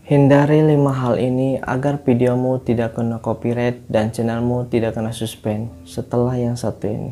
Hindari 5 hal ini agar videomu tidak kena copyright dan channelmu tidak kena suspend setelah yang satu ini.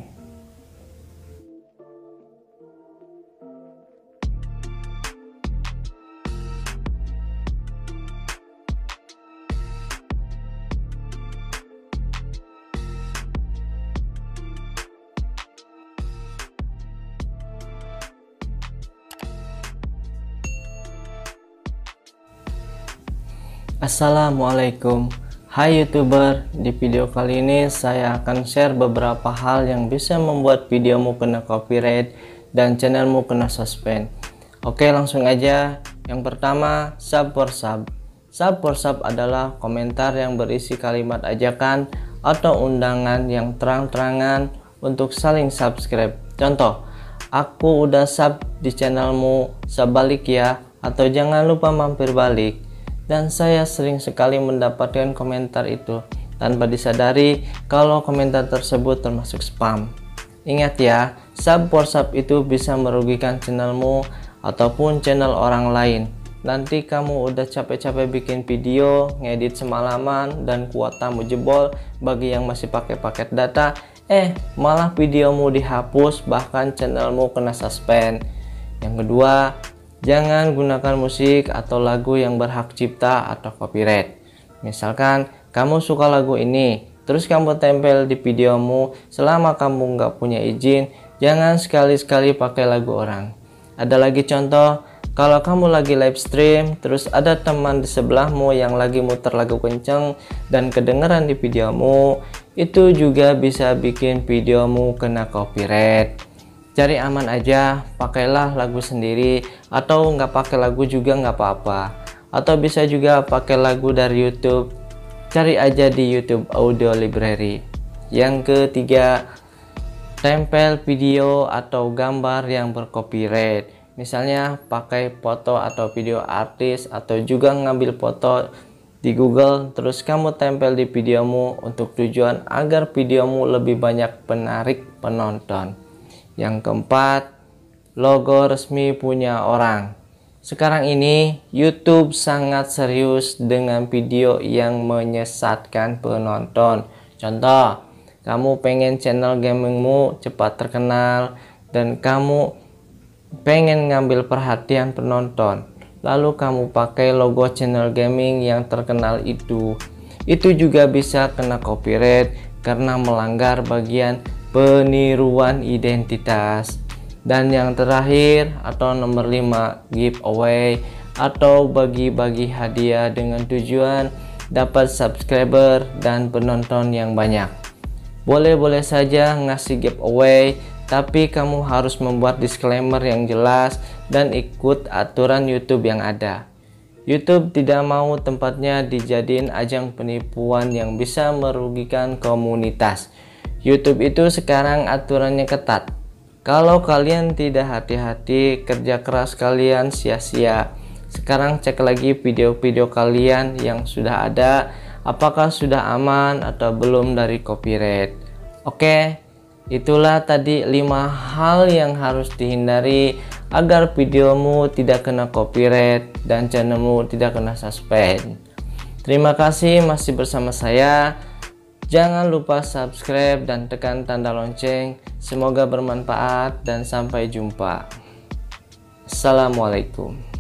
Assalamualaikum, hai YouTuber. Di video kali ini saya akan share beberapa hal yang bisa membuat videomu kena copyright dan channelmu kena suspend. Oke, langsung aja. Yang pertama, sub for sub. Sub for sub adalah komentar yang berisi kalimat ajakan atau undangan yang terang-terangan untuk saling subscribe. Contoh, aku udah sub di channelmu, sub balik ya, atau jangan lupa mampir balik. Dan saya sering sekali mendapatkan komentar itu tanpa disadari kalau komentar tersebut termasuk spam. Ingat ya, sub for sub itu bisa merugikan channelmu ataupun channel orang lain. Nanti kamu udah capek-capek bikin video, ngedit semalaman, dan kuotamu jebol bagi yang masih pakai paket data, malah videomu dihapus, bahkan channelmu kena suspend. Yang kedua, jangan gunakan musik atau lagu yang berhak cipta atau copyright. Misalkan kamu suka lagu ini, terus kamu tempel di videomu, selama kamu nggak punya izin, jangan sekali-sekali pakai lagu orang. Ada lagi contoh, kalau kamu lagi live stream, terus ada teman di sebelahmu yang lagi muter lagu kenceng dan kedengeran di videomu, itu juga bisa bikin videomu kena copyright. Cari aman aja, pakailah lagu sendiri, atau nggak pakai lagu juga nggak apa-apa. Atau bisa juga pakai lagu dari YouTube, cari aja di YouTube Audio Library. Yang ketiga, tempel video atau gambar yang bercopyright. Misalnya pakai foto atau video artis, atau juga ngambil foto di Google, terus kamu tempel di videomu untuk tujuan agar videomu lebih banyak menarik penonton. Yang keempat, logo resmi punya orang. Sekarang ini YouTube sangat serius dengan video yang menyesatkan penonton. Contoh, kamu pengen channel gamingmu cepat terkenal dan kamu pengen ngambil perhatian penonton, lalu kamu pakai logo channel gaming yang terkenal itu juga bisa kena copyright karena melanggar bagian peniruan identitas. Dan yang terakhir atau nomor 5, giveaway atau bagi-bagi hadiah dengan tujuan dapat subscriber dan penonton yang banyak. Boleh-boleh saja ngasih giveaway, tapi kamu harus membuat disclaimer yang jelas dan ikut aturan YouTube yang ada. YouTube tidak mau tempatnya dijadiin ajang penipuan yang bisa merugikan komunitas. YouTube itu sekarang aturannya ketat. Kalau kalian tidak hati-hati, kerja keras kalian sia-sia. Sekarang cek lagi video-video kalian yang sudah ada, apakah sudah aman atau belum dari copyright. Oke, itulah tadi 5 hal yang harus dihindari agar videomu tidak kena copyright dan channelmu tidak kena suspend. Terima kasih masih bersama saya. Jangan lupa subscribe dan tekan tanda lonceng. Semoga bermanfaat dan sampai jumpa. Assalamualaikum.